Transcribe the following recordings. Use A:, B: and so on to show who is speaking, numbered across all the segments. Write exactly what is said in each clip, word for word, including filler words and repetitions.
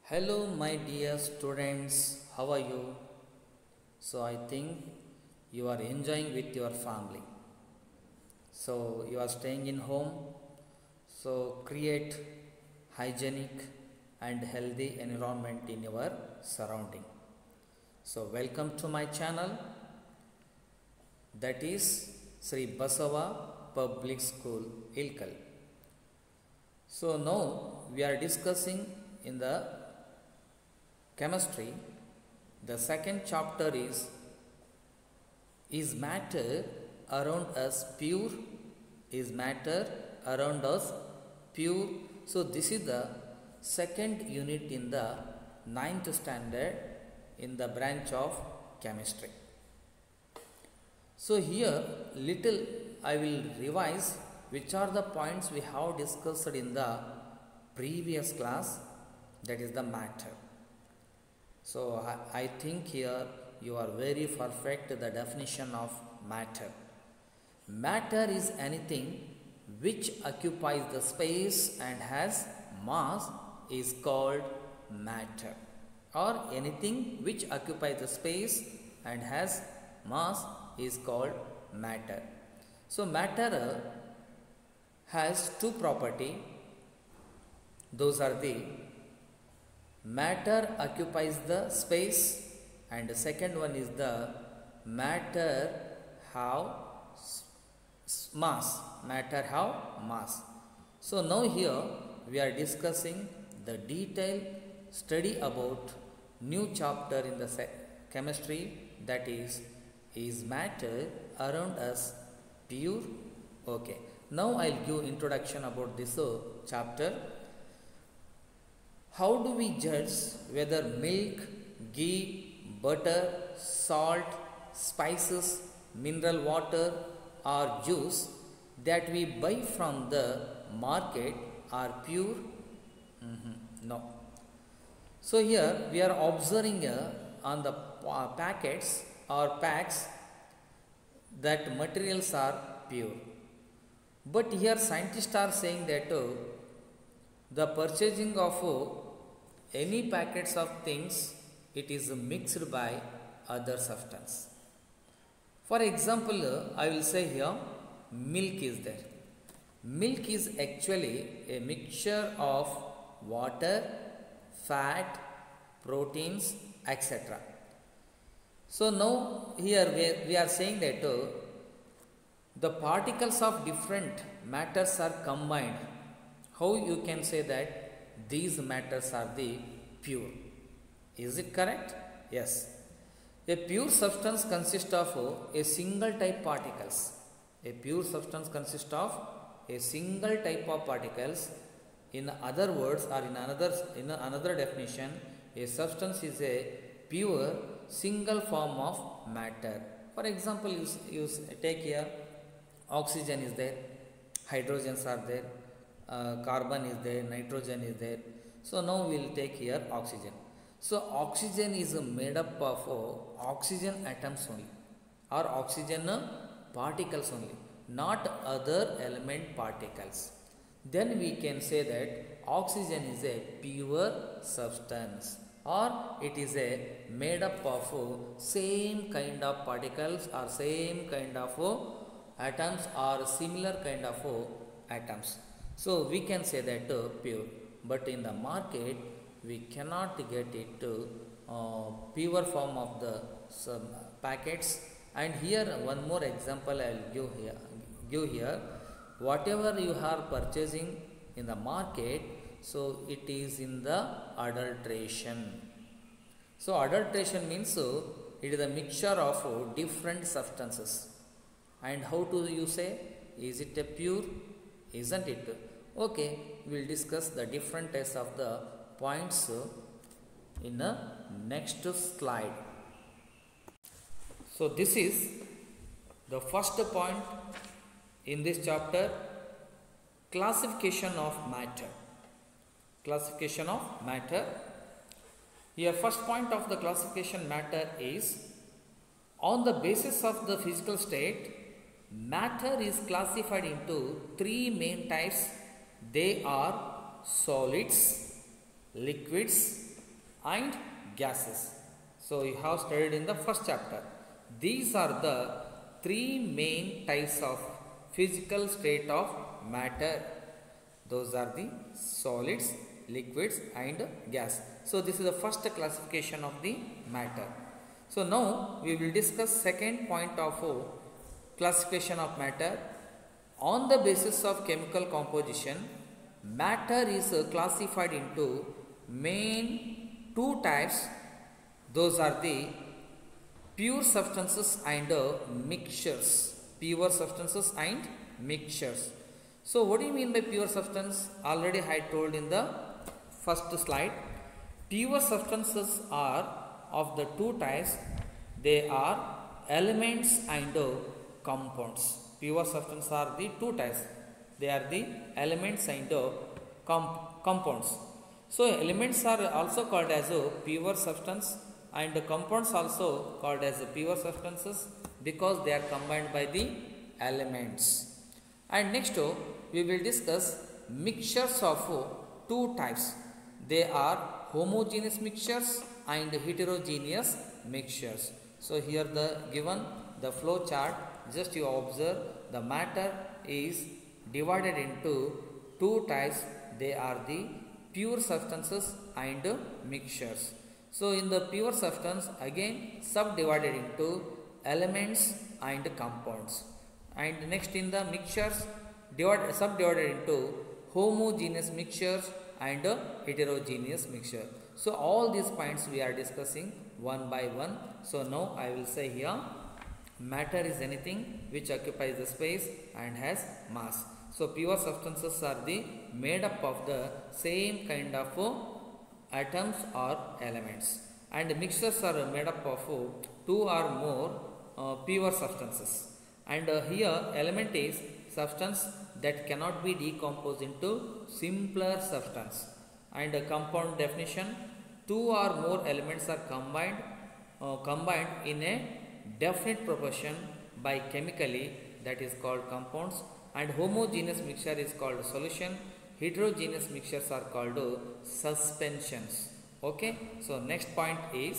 A: Hello, my dear students, how are you? So, I think you are enjoying with your family. So, you are staying in home. So, create hygienic and healthy environment in your surrounding. So, welcome to my channel, that is Sri Basava Public School, Ilkal. So, now we are discussing in the chemistry. The second chapter is Is matter around us pure? Is matter around us pure? So this is the second unit in the ninth standard in the branch of chemistry. So here little I will revise which are the points we have discussed in the previous class, that is the matter. So I, I think here you are very perfect the definition of matter. Matter is anything which occupies the space and has mass is called matter, or anything which occupies the space and has mass is called matter. So matter has two property. Those are the matter occupies the space, and the second one is the matter have mass. Matter have mass. So now here we are discussing the detailed study about new chapter in the chemistry, that is is matter around us pure? Okay. Now I'll give introduction about this uh, chapter. How do we judge whether milk, ghee, butter, salt, spices, mineral water or juice that we buy from the market are pure? Mm-hmm. No. So here we are observing uh, on the uh, packets or packs that materials are pure. But here scientists are saying that uh, the purchasing of uh, any packets of things, it is mixed by other substance. For example, uh, I will say here milk is there. Milk is actually a mixture of water, fat, proteins, et cetera. So now here we, we are saying that uh, the particles of different matters are combined. How you can say that these matters are the pure? Is it correct? Yes. A pure substance consists of a single type particles. A pure substance consists of a single type of particles. In other words, or in another in another definition, a substance is a pure single form of matter. For example, you, you take here oxygen is there, hydrogens are there, uh, carbon is there, nitrogen is there. So now we will take here oxygen. So oxygen is made up of uh, oxygen atoms only, or oxygen uh, particles only, not other element particles. Then we can say that oxygen is a pure substance, or it is a made up of uh, same kind of particles or same kind of uh, atoms or similar kind of uh, atoms. So we can say that uh, pure. But in the market we cannot get it to uh, pure form of the some packets. And here one more example I will give here. Give here. Whatever you are purchasing in the market, so it is in the adulteration. So adulteration means uh, it is a mixture of uh, different substances. And how do you say? Is it a pure? Isn't it? Okay, we will discuss the different types of the points in the next slide. So this is the first point in this chapter, classification of matter. Classification of matter. Here first point of the classification matter is, on the basis of the physical state, matter is classified into three main types. They are solids, liquids and gases. So you have studied in the first chapter. These are the three main types of physical state of matter. Those are the solids, liquids and gas. So this is the first classification of the matter. So now we will discuss second point of classification of matter. On the basis of chemical composition, matter is classified into main two types. Those are the pure substances and mixtures. Pure substances and mixtures. So what do you mean by pure substance? Already I told in the first slide. Pure substances are of the two types. They are elements and compounds. Pure substances are the two types. They are the elements and comp compounds. So elements are also called as a pure substance and the compounds also called as pure substances because they are combined by the elements. And next we will discuss mixtures of two types. They are homogeneous mixtures and heterogeneous mixtures. So here the given the flow chart, just you observe the matter is divided into two types. They are the pure substances and mixtures. So in the pure substance again subdivided into elements and compounds. And next in the mixtures divided, subdivided into homogeneous mixtures and heterogeneous mixture. So all these points we are discussing one by one. So now I will say here, matter is anything which occupies the space and has mass. So pure substances are the made up of the same kind of atoms or elements, and mixtures are made up of two or more uh, pure substances. And uh, here element is substance that cannot be decomposed into simpler substance. And uh, compound definition, two or more elements are combined uh, combined in a definite proportion by chemically, that is called compounds. And homogeneous mixture is called solution. Heterogeneous mixtures are called suspensions. Okay, so next point is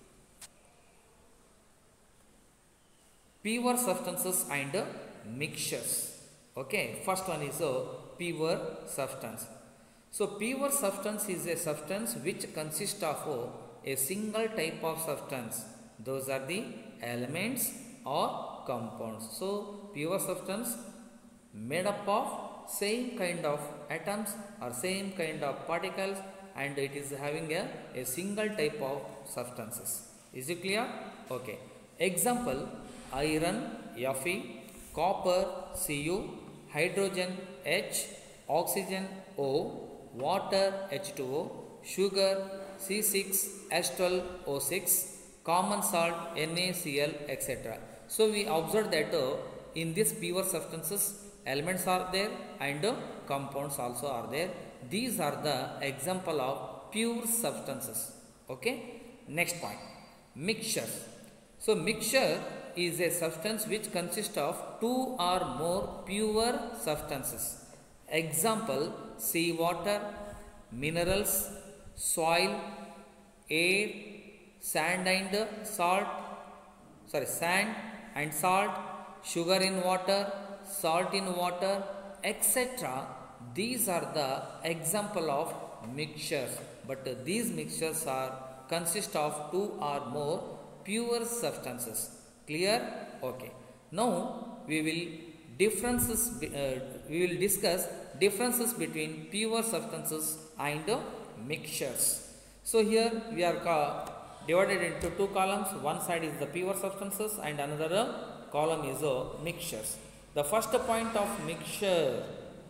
A: pure substances and mixtures. Okay, first one is a pure substance. So pure substance is a substance which consists of a single type of substance. Those are the elements or compounds. So pure substance made up of same kind of atoms or same kind of particles, and it is having a, a single type of substances. Is it clear? Okay. Example, iron Fe, copper Cu, hydrogen H, oxygen O, water H two O, sugar C six H twelve O six, common salt NaCl, et cetera. So we observe that uh, in these pure substances elements are there and uh, compounds also are there. These are the example of pure substances. Okay. Next point, mixtures. So mixture is a substance which consists of two or more pure substances. Example, sea water, minerals, soil, air, sand and salt, sorry, sand and salt, sugar in water, salt in water, et cetera. These are the example of mixtures. But uh, these mixtures are consist of two or more pure substances. Clear? Okay. Now we will differences. Uh, we will discuss differences between pure substances and uh, mixtures. So here we are uh, divided into two columns. One side is the pure substances and another uh, column is uh, mixtures. The first point of mixture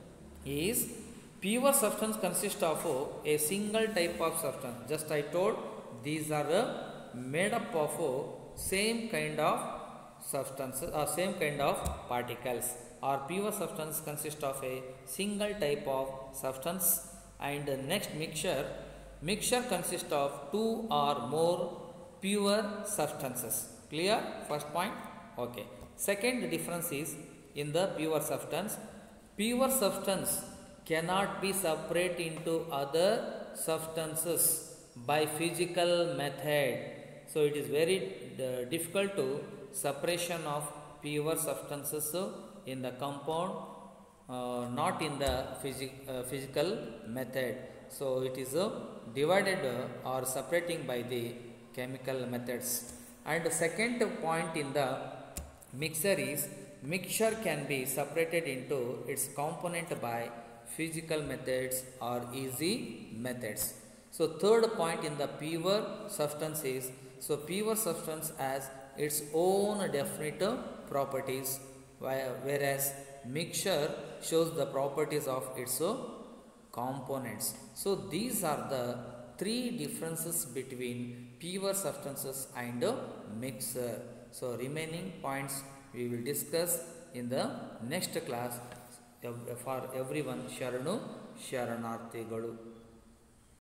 A: is pure substance consists of a single type of substance. Just I told, these are made up of same kind of substances or same kind of particles. Or pure substance consists of a single type of substance. And the next mixture, mixture consists of two or more pure substances. Clear? First point. Okay. Second difference is in the pure substance, pure substance cannot be separated into other substances. by physical method. So it is very uh, difficult to separation of pure substances in the compound, uh, not in the physic, uh, physical method. So it is uh, divided uh, or separating by the chemical methods. And the second point in the mixture is mixture can be separated into its component by physical methods or easy methods. So third point in the pure substance is, so pure substance has its own definite properties, whereas mixture shows the properties of its components. So these are the three differences between pure substances and mixture. So remaining points we will discuss in the next class. For everyone, Sharanu Sharanarthigalu.